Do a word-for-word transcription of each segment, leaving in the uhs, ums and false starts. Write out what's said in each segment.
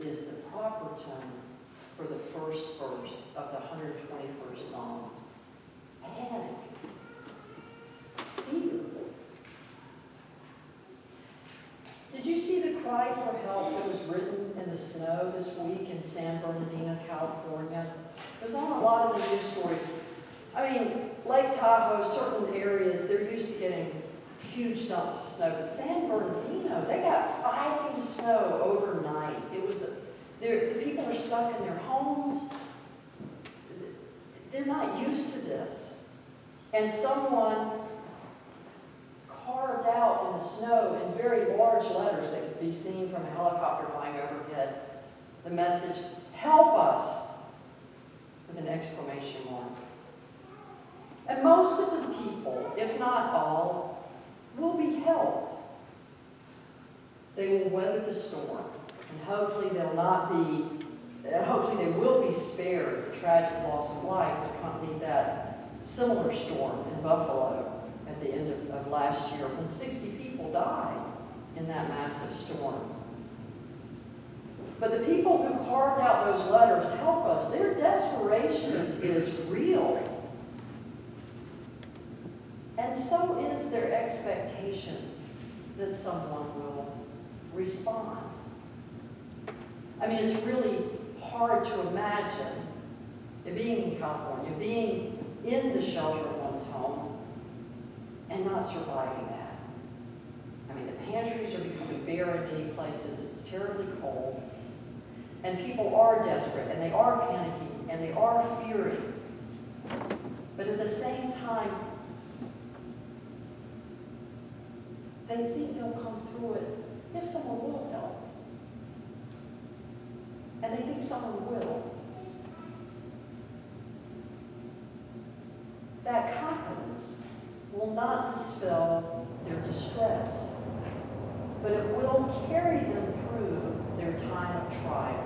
is the proper tone for the first verse of the one hundred twenty-first Psalm. Panic. Fear. Did you see the cry for help that was written in the snow this week in San Bernardino, California? It was on a lot of the news stories. I mean, Lake Tahoe, certain areas, they're used to getting huge dumps of snow. But San Bernardino, they got five feet of snow overnight. It was, the people are stuck in their homes. They're not used to this. And someone carved out in the snow in very large letters that could be seen from a helicopter flying overhead the message, "Help us," with an exclamation mark. And most of the people, if not all, will be helped. They will weather the storm, and hopefully they'll not be, hopefully they will be spared the tragic loss of life that accompanied that similar storm in Buffalo at the end of, of last year when sixty people died in that massive storm. But the people who carved out those letters help us. Their desperation is real. And so is their expectation that someone will respond. I mean, it's really hard to imagine being in California, being in the shelter of one's home, and not surviving that. I mean, the pantries are becoming bare in many places. It's terribly cold. And people are desperate, and they are panicking, and they are fearing. But at the same time, they think they'll come through it if someone will help. And they think someone will. That confidence will not dispel their distress, but it will carry them through their time of trial.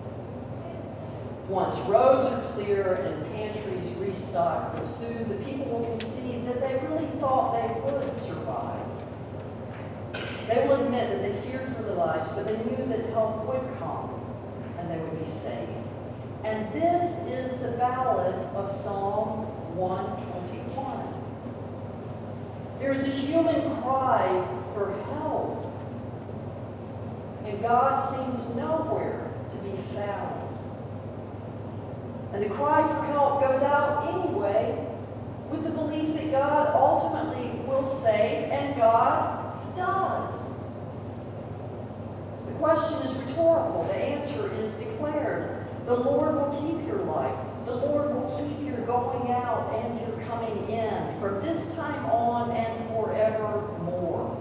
Once roads are clear and pantries restocked with food, the people will concede that they really thought they would survive. They will admit that they feared for their lives, but they knew that help would come and they would be saved. And this is the ballad of Psalm one twenty-one. There's a human cry for help, and God seems nowhere to be found. And the cry for help goes out anyway, with the belief that God ultimately will save, and God does. The question is rhetorical. The answer is declared. The Lord will keep your life. The Lord will keep your going out and your coming in from this time on and forevermore.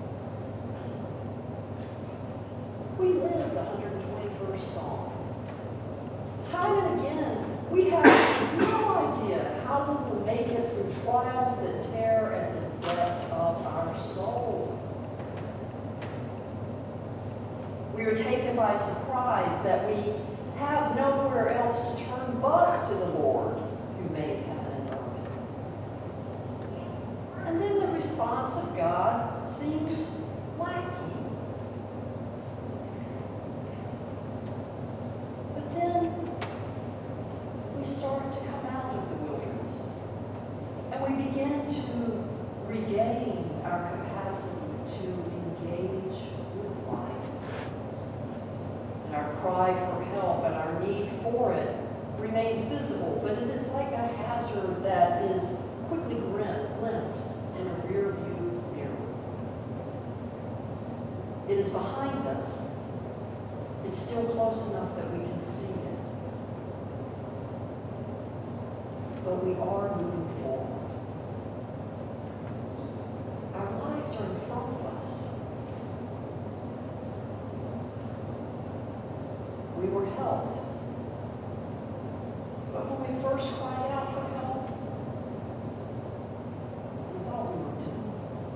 We live the one hundred twenty-first Psalm. Time and again, we have no idea how we will make it through trials that tear at the depths of our soul. We are taken by surprise that we have nowhere else to turn but to the Lord who made heaven and earth. And then the response of God seems lacking. But then we start to come out of the wilderness, and we begin to regain our capacity to engage with life. And our cry for help and our need for it remains visible, but it is like a hazard that is quickly glimpsed in a rearview mirror. It is behind us. It's still close enough that we can see it. But we are moving forward. Our lives are in front of us. We were helped. But when we first cried out for help, we thought we were doomed.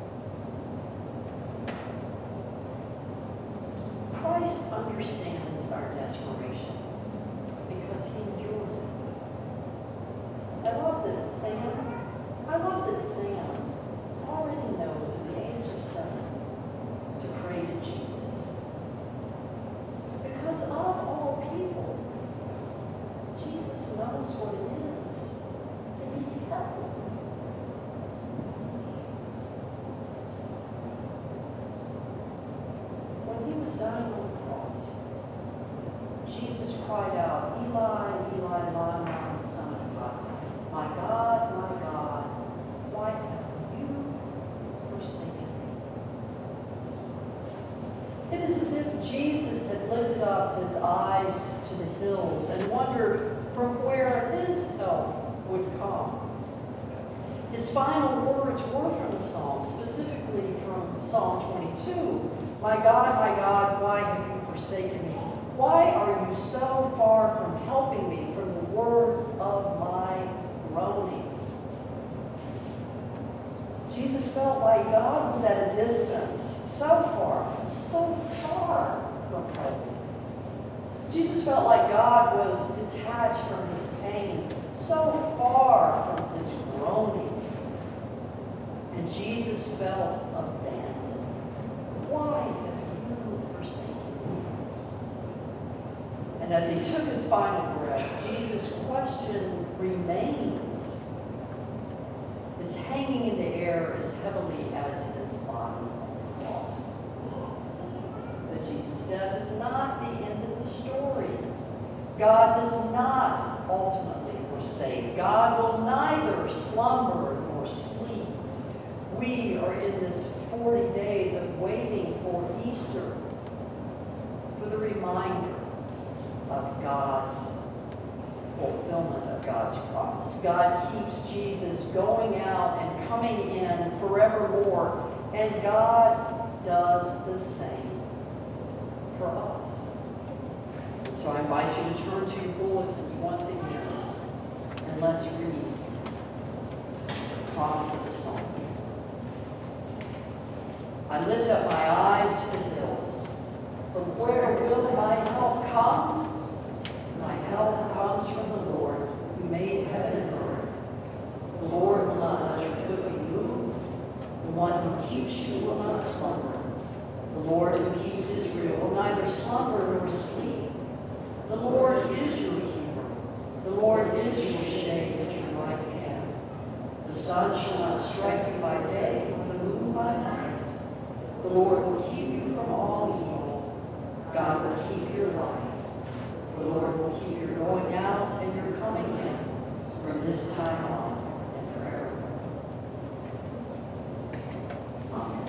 Christ understands our desperation because he endured it. I love that Sam, I love that Sam already knows at the age of seven to pray to Jesus. Because of cried out, Eli, Eli, lama sabachthani. My God, my God, why have you forsaken me? It is as if Jesus had lifted up his eyes to the hills and wondered from where his help would come. His final words were from the Psalm, specifically from Psalm twenty-two. My God, my God, why have you forsaken me? Why are you so far from helping me from the words of my groaning? Jesus felt like God was at a distance, so far, so far from helping. Jesus felt like God was detached from his pain, so far from his groaning. And Jesus felt abandoned. Why have you forsaken me? And as he took his final breath, Jesus' question remains. It's hanging in the air as heavily as his body on the cross. But Jesus' death is not the end of the story. God does not ultimately forsake. God will neither slumber nor sleep. We are in this forty days of waiting for Easter, for the reminder of God's fulfillment of God's promise. God keeps Jesus going out and coming in forevermore, and God does the same for us. And so I invite you to turn to your bulletins once again, and let's read the promise of the psalm. I lift up my eyes to the hills. From where will my help come? My help comes from the Lord, who made heaven and earth. The Lord will not let your foot be moved. The one who keeps you will not slumber. The Lord who keeps Israel will neither slumber nor sleep. The Lord is your keeper. The Lord is your shade at your right hand. The sun shall not strike you by day, nor the moon by night. The Lord will keep you from all evil. God will keep your life. The Lord will keep your going out and your coming in from this time on and forever. Amen.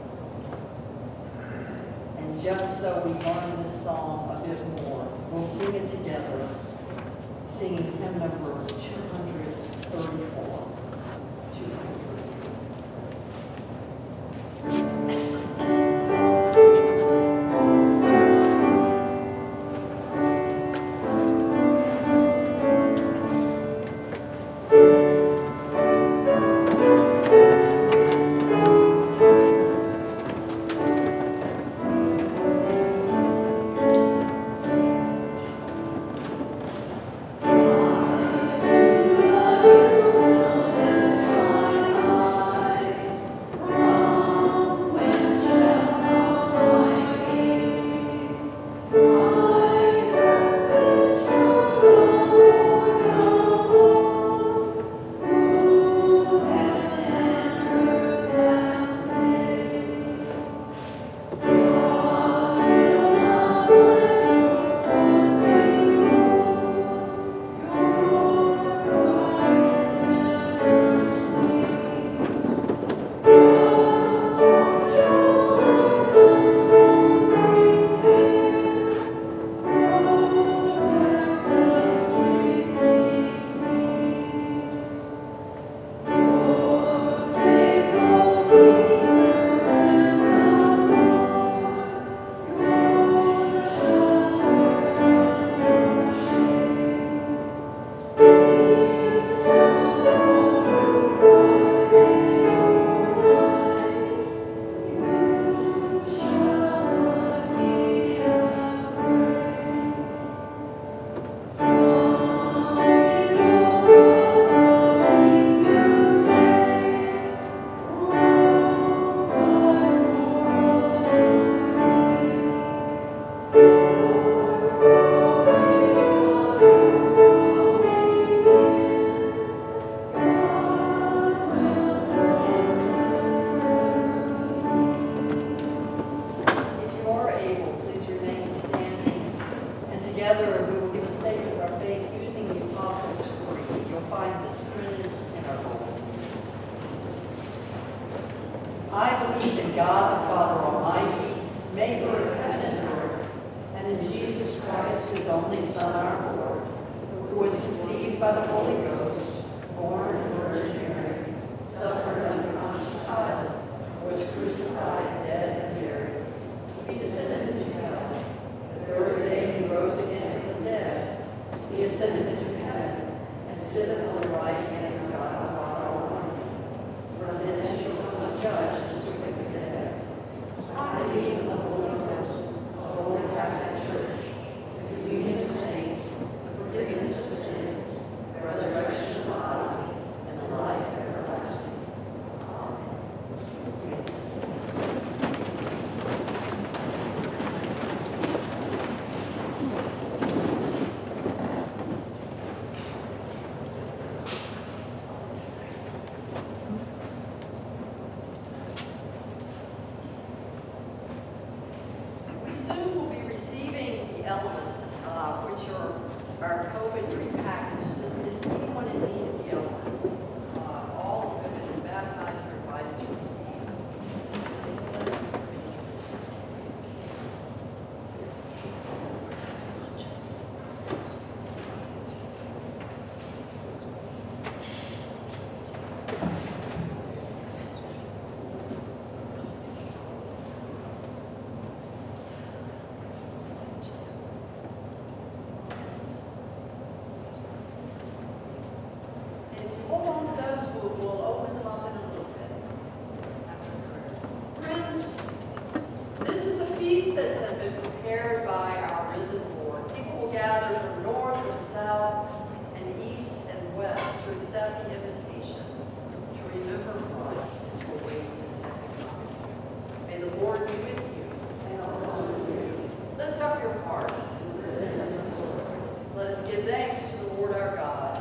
And just so we learn this psalm a bit more, we'll sing it together, singing hymn number two hundred thirty-four. two hundred thirty-four. Thank you. I believe in God the Father Almighty, maker of heaven and earth, and in Jesus Christ, his only Son, our Lord, who was conceived by the Holy Ghost, born of the Virgin Mary, suffered under Pontius Pilate, was crucified, dead, and buried. He descended into hell. The third day he rose again from the dead. He ascended into heaven, and sitteth on the right hand of God the Father Almighty. From thence he shall come to judge the quick and the dead. I believe in the Holy Ghost, the Holy Catholic Church, the communion of saints, the forgiveness of sins, the resurrection of the body, and the life everlasting. Amen. We soon will be receiving the elements, uh, which are our COVID repackaged. Is, is anyone in need of the elements? Uh, all who have been baptized are invited to receive. Hold on to those, we'll, we'll open them up in a little bit after prayer. Friends, this is a feast that has been prepared by our risen Lord. People will gather from north and south and east and west to accept the invitation to remember Christ and to await his second coming. May the Lord be with you. And also with you. Lift up your hearts. Let us give thanks to the Lord our God.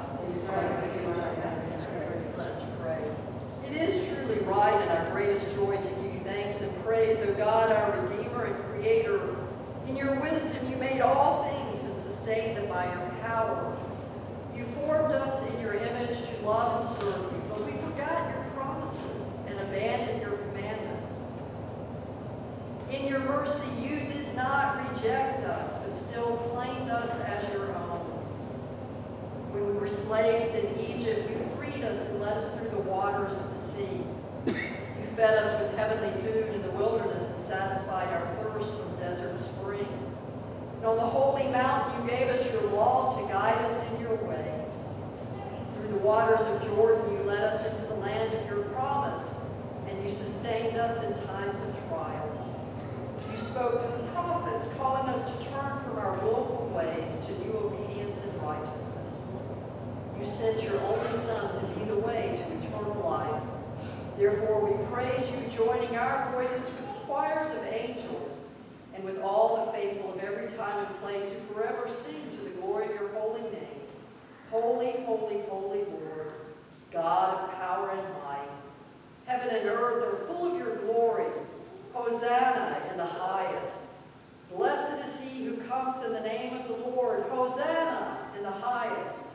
Let us pray. It is truly right and our greatest joy to give you thanks and praise, O God, our Redeemer and Creator. In your wisdom you made all things and sustained them by your power. You formed us in your image to love and serve you, but we forgot your promises and abandoned your commandments. In your mercy you did not reject us, but still claimed us as your own. When we were slaves in Egypt, you freed us and led us through the waters of the sea. You fed us with heavenly food in the wilderness and satisfied our thirst from desert springs. And on the holy mountain, you gave us your law to guide us in your way. Through the waters of Jordan, you led us into the land of your promise, and you sustained us in times of trial. You spoke to the prophets, calling us to turn from our willful ways to new obedience and righteousness. You sent your only Son to be the way to eternal life. Therefore we praise you, joining our voices with choirs of angels and with all the faithful of every time and place who forever sing to the glory of your holy name. Holy, holy, holy Lord, God of power and might. Heaven and earth are full of your glory. Hosanna in the highest. Blessed is he who comes in the name of the Lord. Hosanna in the highest.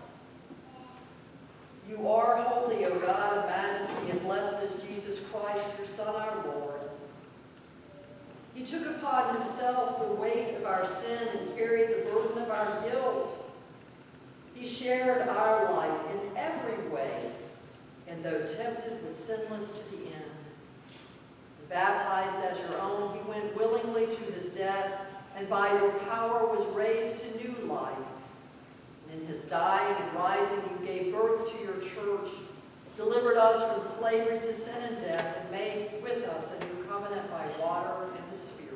You are holy, O God of majesty, and blessed is Jesus Christ, your Son, our Lord. He took upon himself the weight of our sin and carried the burden of our guilt. He shared our life in every way, and though tempted, was sinless to the end. And baptized as your own, he went willingly to his death, and by your power was raised to new life. In his dying and rising, you gave birth to your church, delivered us from slavery to sin and death, and made with us a new covenant by water and the Spirit.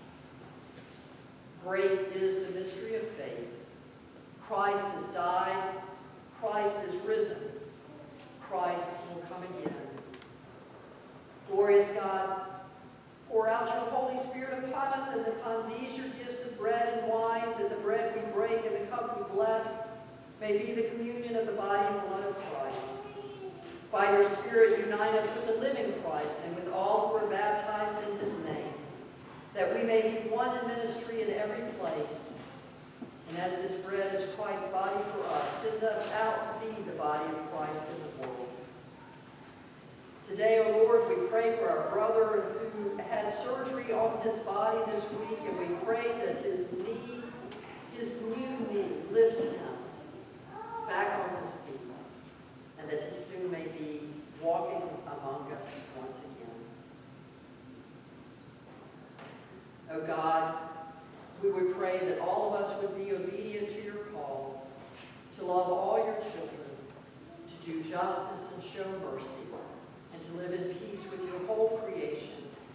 Great is the mystery of faith. Christ has died. Christ is risen. Christ will come again. Glorious God, pour out your Holy Spirit upon us, and upon these your gifts of bread and wine, that the bread we break and the cup we bless may be the communion of the body and blood of Christ. By your Spirit, unite us with the living Christ and with all who are baptized in his name, that we may be one in ministry in every place. And as this bread is Christ's body for us, send us out to be the body of Christ in the world. Today, O Lord, we pray for our brother who had surgery on his body this week, and we pray that his knee, his new knee, lift him back on his feet, and that he soon may be walking among us once again. O God, we would pray that all of us would be obedient to your call, to love all your children, to do justice and show mercy, and to live in peace with your whole creation.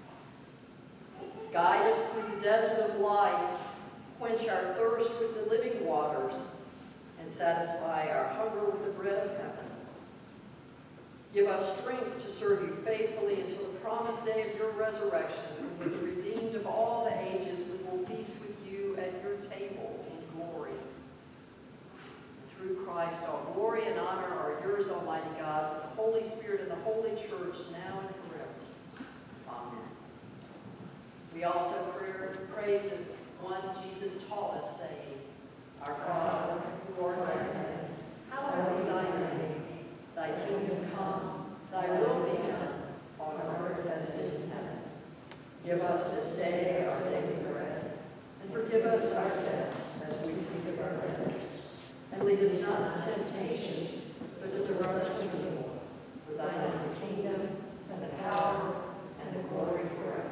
Guide us through the desert of life, quench our thirst with the living waters, and satisfy our hunger with the bread of heaven. Give us strength to serve you faithfully until the promised day of your resurrection, when with the redeemed of all the ages we will feast with you at your table in glory. Through Christ, all glory and honor are yours, Almighty God, with the Holy Spirit and the Holy Church, now and forever. Amen. We also pray, pray the one Jesus taught us, saying, Our Father, who art in heaven, hallowed be thy name. Thy kingdom come, thy will be done, on earth as it is in heaven. Give us this day our daily bread, and forgive us our debts as we forgive our debtors. And lead us not to temptation, but deliver us from evil. For thine is the kingdom, and the power, and the glory forever.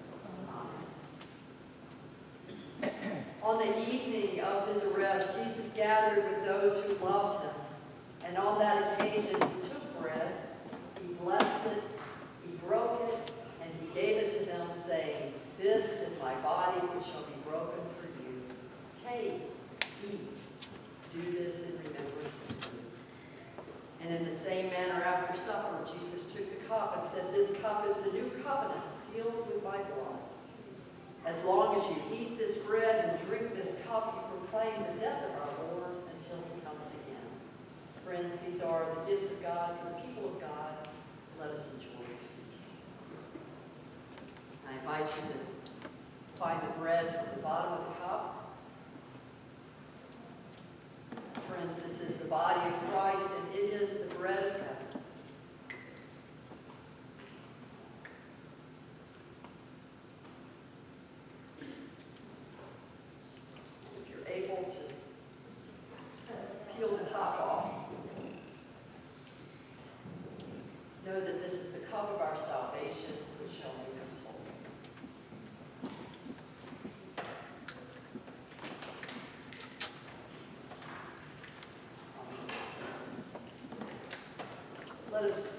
Amen. On the evening of his arrest, Jesus gathered with those who loved him. And on that occasion, he took bread, he blessed it, he broke it, and he gave it to them, saying, This is my body, which shall be broken for you. Take, eat. Do this in remembrance of me. And in the same manner, after supper, Jesus took the cup and said, This cup is the new covenant, sealed with my blood. As long as you eat this bread and drink this cup, you proclaim the death of our Lord until he comes again. Friends, these are the gifts of God for the people of God. Let us enjoy the feast. I invite you to find the bread from the bottom of the cup. Friends, this is the body of Christ, and it is the bread of heaven. If you're able to peel the top off, know that this is the cup of our salvation, which shall make us whole. Let us